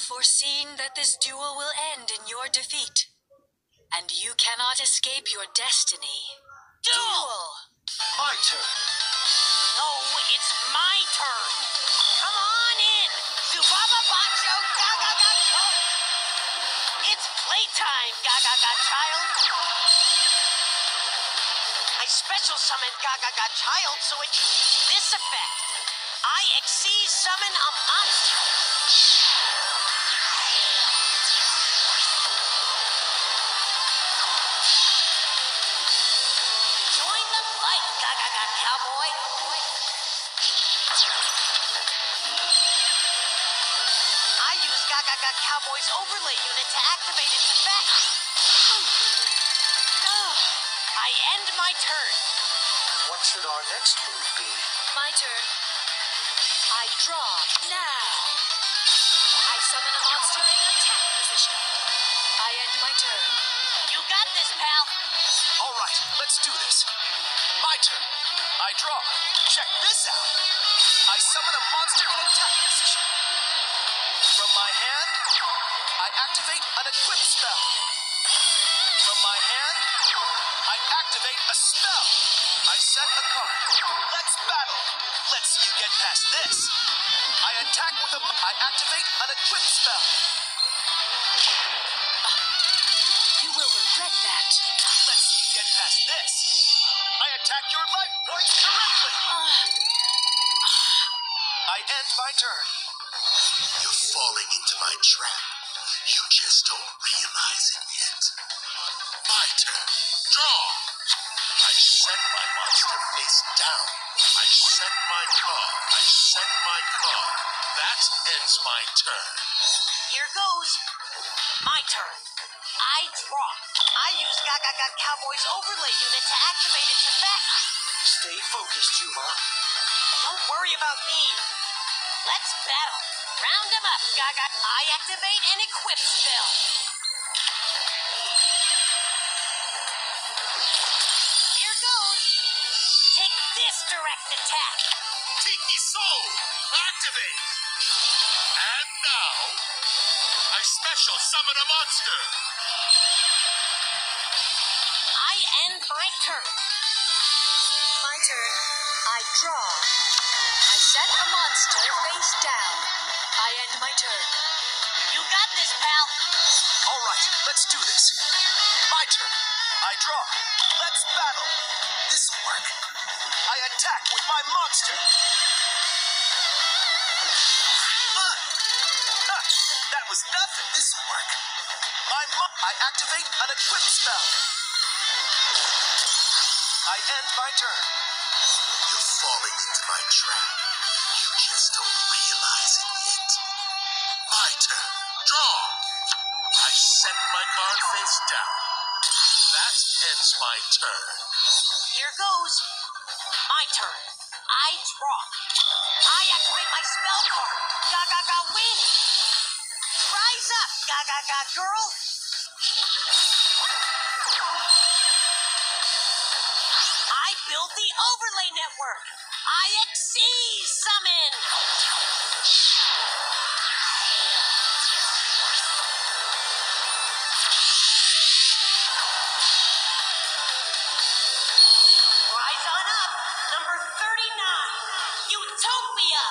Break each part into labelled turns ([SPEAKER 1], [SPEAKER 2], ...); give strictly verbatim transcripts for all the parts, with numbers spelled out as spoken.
[SPEAKER 1] foreseen that this duel will end in your defeat, and you cannot escape your destiny. Duel!
[SPEAKER 2] My turn.
[SPEAKER 3] No, it's my turn. Come on in. Zubaba Bacho, Gaga Ga Go. It's playtime, Gaga Ga Child. I special summoned Gaga Ga Child so it can use this effect. I exceed summon a monster. Join the fight, Gaga Ga Cowboy. I use Gaga Ga Cowboy's overlay unit to activate its effect. I end my turn.
[SPEAKER 2] What should our next move be?
[SPEAKER 1] My turn. I draw now. I summon a monster in attack position. I end my turn.
[SPEAKER 3] You got this, pal.
[SPEAKER 2] All right, let's do this. My turn. I draw. Check this out. I summon a monster in attack position. From my hand, I activate an equip spell. From my hand, I activate a spell. I set a card. Let's battle. Let's see you get past this. I attack with a... I activate an equip spell.
[SPEAKER 1] You will regret that.
[SPEAKER 2] Let's see you get past this. I attack your life points directly. I end my turn. You're falling into my trap. You just don't realize it yet. My turn. Draw. I set my monster face down. I set my card. I set my card. That ends my turn.
[SPEAKER 3] Here goes. My turn. I draw. I use Gaga Ga Cowboy's overlay unit to activate its effect.
[SPEAKER 2] Stay focused, Juba.
[SPEAKER 3] Don't worry about me. Let's battle. Round them up, Gaga. I activate an equip spell. Here goes. Take this direct attack.
[SPEAKER 2] Tiki Soul, activate! And now, I special summon a monster!
[SPEAKER 3] I end my turn.
[SPEAKER 1] My turn. I draw. I set a monster face down. I end my turn.
[SPEAKER 3] You got this, pal.
[SPEAKER 2] All right, let's do this. My turn. I draw. Let's battle. This will work. I attack with my monster. Uh, ha, that was nothing. This will work. My mo- I activate an equip spell. I end my turn. You're falling into my trap. You just don't realize it yet. My turn. Draw. I set my card face down. That ends my turn.
[SPEAKER 3] Here goes. My turn. I draw. I activate my spell card. Gaga Ga Wing. Rise up, Gaga Ga Girl. I built the overlay network. I exceed summon. Rise on up. Number thirty-nine. Utopia.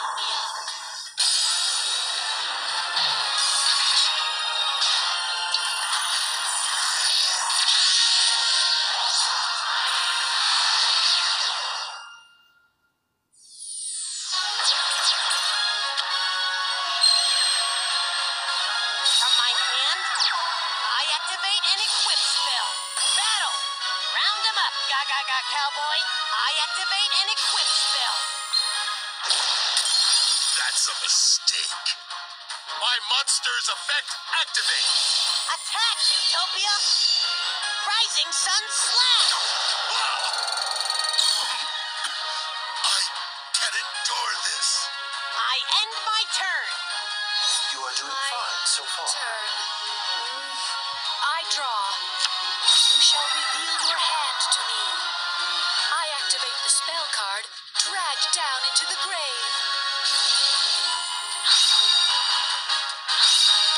[SPEAKER 3] From my hand, I activate an equip spell. Battle. Round 'em up, Gaga Ga Cowboy. I activate an equip spell.
[SPEAKER 2] That's a mistake. My monster's effect activates.
[SPEAKER 3] Attack, Utopia. Rising Sun Slash.
[SPEAKER 2] I can endure this.
[SPEAKER 3] I end my turn.
[SPEAKER 2] You are doing
[SPEAKER 1] My
[SPEAKER 2] fine so far.
[SPEAKER 1] turn. I draw. You shall reveal your hand to me. I activate the spell card, dragged down into the grave.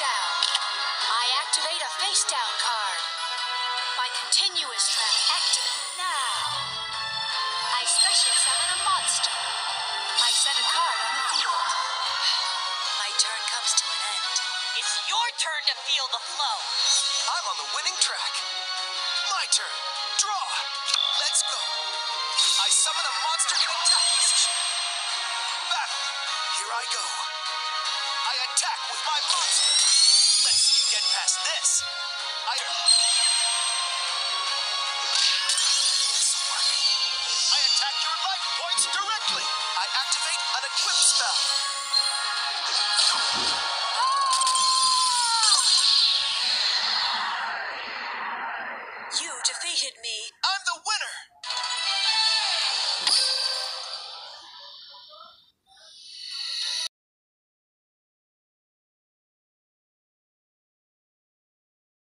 [SPEAKER 1] down. I activate a face down card. My continuous trap activate now. I special summon a monster. I set a card on the field. My turn comes to an end.
[SPEAKER 3] It's your turn to feel the flow.
[SPEAKER 2] I'm on the winning track. My turn. Draw. Let's go. I summon a monster in attack position. Battle. Here I go. I attack with my monster. Let's see you get past this. I...